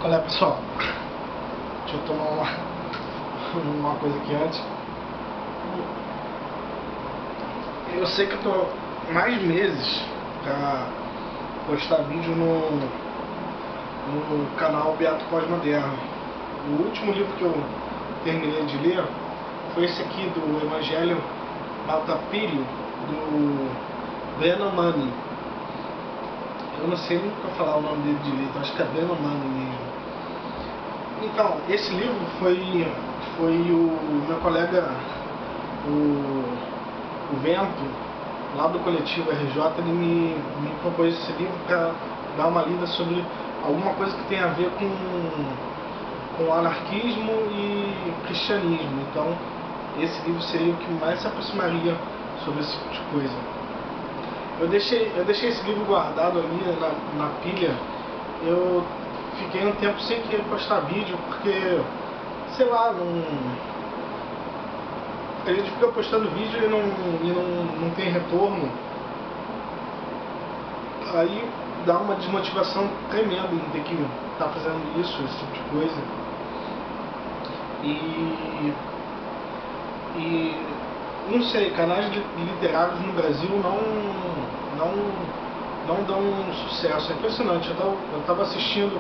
Qual é, pessoal? Deixa eu tomar uma coisa aqui antes. Eu sei que eu tô mais meses pra postar vídeo no canal Beato Pós-Moderno. O último livro que eu terminei de ler foi esse aqui, do Evangelho Maltrapilho, do Brennan Manning. Eu não sei nunca falar o nome dele direito, acho que é Brennan Manning mesmo. Então, esse livro foi o meu colega, o Vento, lá do coletivo RJ, ele me propôs esse livro para dar uma lida sobre alguma coisa que tem a ver com anarquismo e cristianismo. Então, esse livro seria o que mais se aproximaria sobre esse tipo de coisa. Eu deixei esse livro guardado ali na pilha. Eu fiquei um tempo sem querer postar vídeo, porque, sei lá, a gente fica postando vídeo e não tem retorno. Aí dá uma desmotivação tremenda em ter que estar fazendo isso, esse tipo de coisa. E não sei, canais literários no Brasil não dão sucesso. É impressionante. Eu estava assistindo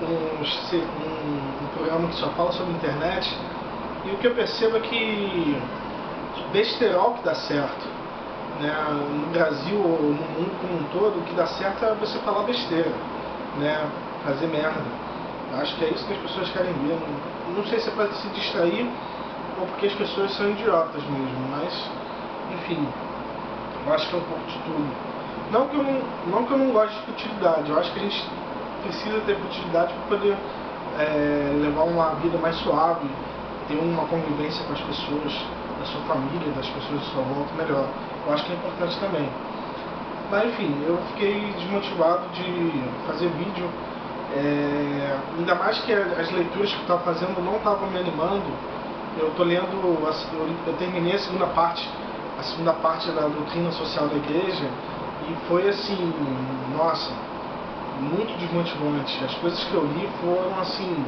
um programa que só fala sobre internet, e o que eu percebo é que besterol que dá certo, né? No Brasil ou no mundo como um todo, o que dá certo é você falar besteira, né? Fazer merda. Acho que é isso que as pessoas querem ver. Não sei se é para se distrair ou porque as pessoas são idiotas mesmo, mas enfim, eu acho que é um pouco de tudo. Não que eu não goste de futilidade, eu acho que a gente precisa ter futilidade para poder levar uma vida mais suave, ter uma convivência com as pessoas da sua família, das pessoas de sua volta melhor. Eu acho que é importante também. Mas enfim, eu fiquei desmotivado de fazer vídeo, ainda mais que as leituras que eu estava fazendo não estavam me animando. Eu estou lendo, eu terminei a segunda parte da doutrina social da igreja, e foi assim, nossa, muito desmotivante. As coisas que eu li foram assim,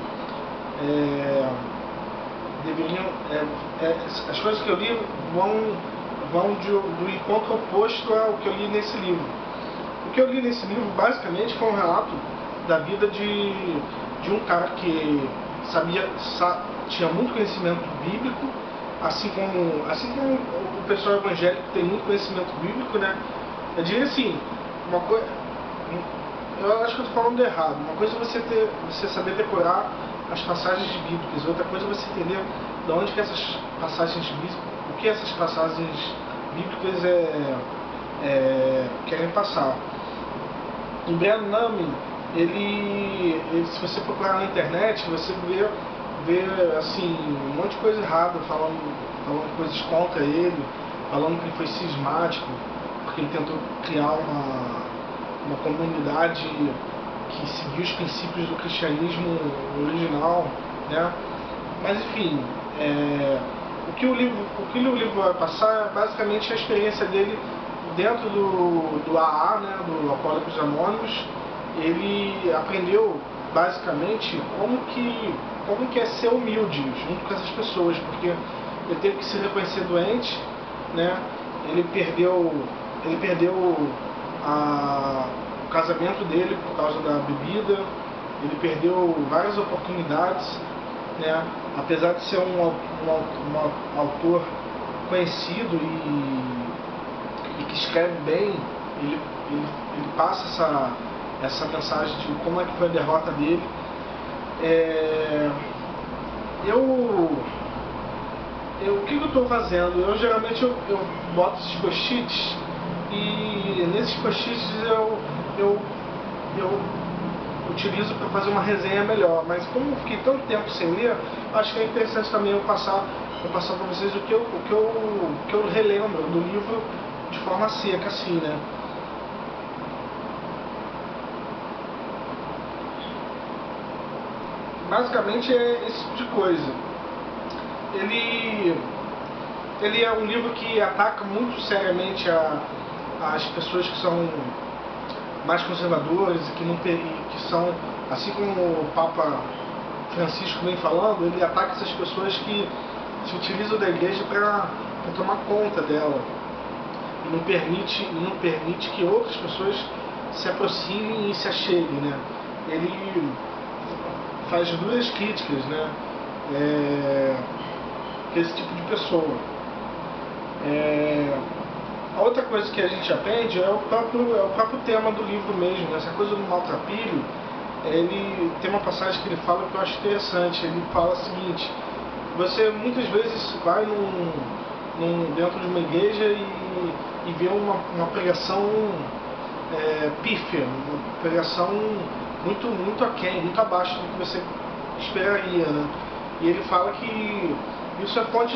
as coisas que eu li vão do encontro oposto ao que eu li nesse livro. O que eu li nesse livro basicamente foi um relato da vida de um cara que tinha muito conhecimento bíblico, assim como o pessoal evangélico tem muito conhecimento bíblico, né? Eu diria assim, uma coisa, eu acho que eu estou falando errado. Uma coisa é você saber decorar as passagens bíblicas, outra coisa é você entender de onde que essas passagens bíblicas, o que essas passagens bíblicas querem passar. O Brennan Manning, ele, se você procurar na internet, você vê assim, um monte de coisa errada, falando coisas contra ele, falando que ele foi cismático, porque ele tentou criar uma comunidade que seguia os princípios do cristianismo original, né? Mas enfim, o que o livro vai passar é basicamente a experiência dele dentro do AA, né, do Alcoólicos Anônimos. Ele aprendeu basicamente como que é ser humilde junto com essas pessoas, porque ele teve que se reconhecer doente, né? Ele perdeu o casamento dele por causa da bebida, ele perdeu várias oportunidades, né? Apesar de ser um autor conhecido e que escreve bem, ele passa essa mensagem de como é que foi a derrota dele. O que eu estou fazendo? Eu geralmente eu boto esses post-its, e nesses post-its eu utilizo para fazer uma resenha melhor. Mas como eu fiquei tanto tempo sem ler, acho que é interessante também eu passar para vocês o que eu relembro do livro de forma seca, assim, né? Basicamente é esse tipo de coisa. Ele é um livro que ataca muito seriamente as pessoas que são mais conservadores e que são, assim como o Papa Francisco vem falando, ele ataca essas pessoas que se utilizam da igreja para tomar conta dela e não permite que outras pessoas se aproximem e se acheguem, né? Ele faz duras críticas, né? Esse tipo de pessoa. A outra coisa que a gente aprende é o próprio tema do livro mesmo, né? Essa coisa do maltrapilho. Ele tem uma passagem que ele fala que eu acho interessante. Ele fala o seguinte: você muitas vezes vai dentro de uma igreja e vê uma pregação pífia, uma pregação muito aquém, muito abaixo do que você esperaria, né? E ele fala que isso é fonte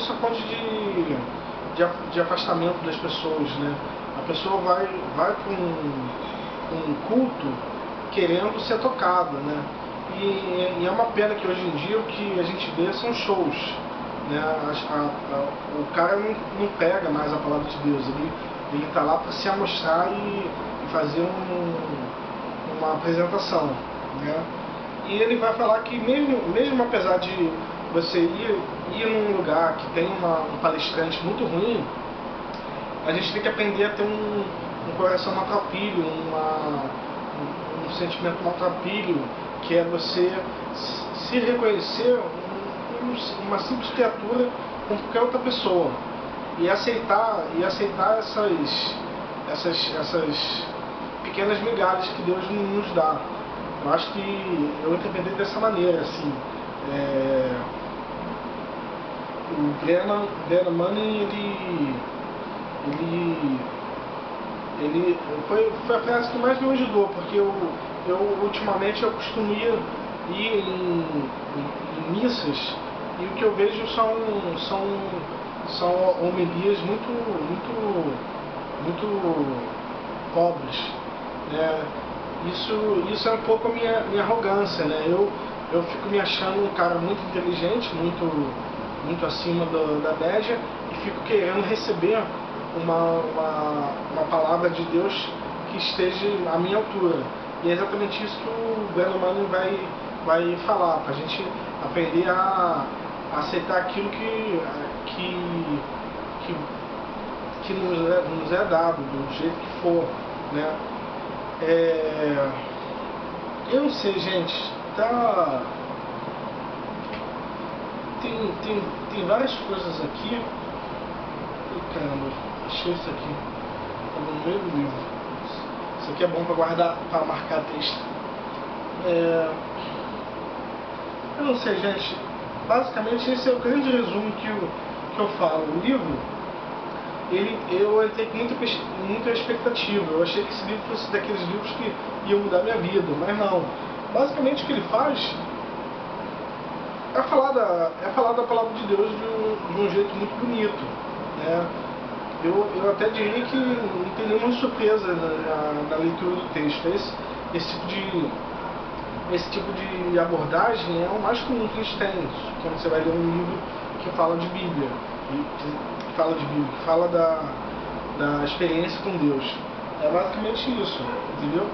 de afastamento das pessoas, né? A pessoa vai para um culto querendo ser tocada, né? E é uma pena que hoje em dia o que a gente vê são shows, né? O cara não prega mais a palavra de Deus, ele está lá para se amostrar e fazer uma apresentação, né? E ele vai falar que mesmo apesar de você ir num lugar que tem um palestrante muito ruim, a gente tem que aprender a ter um coração maltrapilho, um sentimento maltrapilho, que é você se reconhecer uma simples criatura como qualquer outra pessoa e aceitar essas pequenas migalhas que Deus nos dá. Eu acho que eu interpretei dessa maneira, assim. O Brennan Manning, ele foi a frase que mais me ajudou, porque eu ultimamente eu costumo ir em missas e o que eu vejo são homilias muito pobres, né? Isso é um pouco a minha arrogância, né? Eu fico me achando um cara muito inteligente, muito acima da média, e fico querendo receber uma palavra de Deus que esteja à minha altura. E é exatamente isso que o Brennan Manning vai falar, para a gente aprender a aceitar aquilo que nos é dado, do jeito que for, né? Eu não sei, gente, tem várias coisas aqui. Caramba, achei isso aqui. Estava no meio do livro. Isso aqui é bom para guardar, para marcar texto. Eu não sei, gente. Basicamente esse é o grande resumo que eu falo. O livro, eu entrei com muita expectativa. Eu achei que esse livro fosse daqueles livros que iam mudar minha vida, mas não. Basicamente o que ele faz é falar da palavra de Deus de um jeito muito bonito, né? Eu até diria que não tem nenhuma surpresa na leitura do texto. Esse tipo de abordagem é o mais comum que a gente tem quando você vai ler um livro que fala de Bíblia, que fala da experiência com Deus. É basicamente isso, entendeu?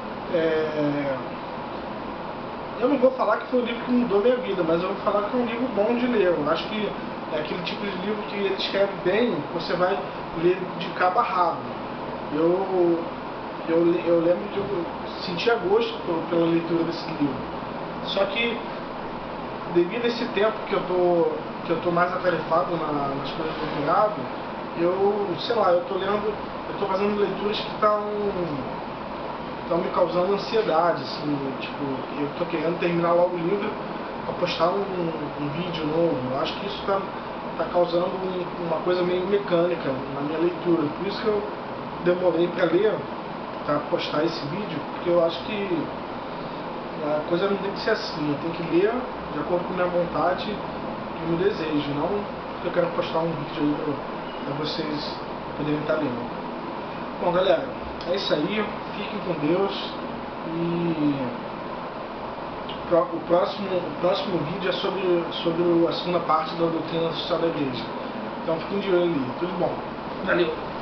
Eu não vou falar que foi o livro que mudou minha vida, mas eu vou falar que é um livro bom de ler. Eu acho que é aquele tipo de livro que ele escreve bem, você vai ler de cabo a rabo. Eu lembro de eu sentir gosto pela leitura desse livro. Só que, devido a esse tempo que eu tô mais atarefado nas coisas do doutorado, eu tô fazendo leituras que estão me causando ansiedade, assim, tipo, eu tô querendo terminar logo o livro para postar um vídeo novo. Eu acho que isso tá causando uma coisa meio mecânica na minha leitura. Por isso que eu demorei para ler, para postar esse vídeo, porque eu acho que a coisa não tem que ser assim. Eu tenho que ler de acordo com a minha vontade e o meu desejo, não porque eu quero postar um vídeo aí para vocês poderem estar lendo. Bom, galera, é isso aí. Fiquem com Deus e o próximo vídeo é sobre a segunda parte da doutrina social da igreja. Então fiquem de olho ali. Tudo bom. Valeu!